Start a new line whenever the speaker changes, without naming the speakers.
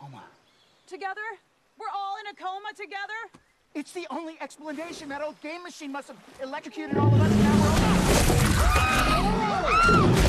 coma.
Together? We're all in a coma together?
It's the only explanation. That old game machine must have electrocuted all of us, and now we're all...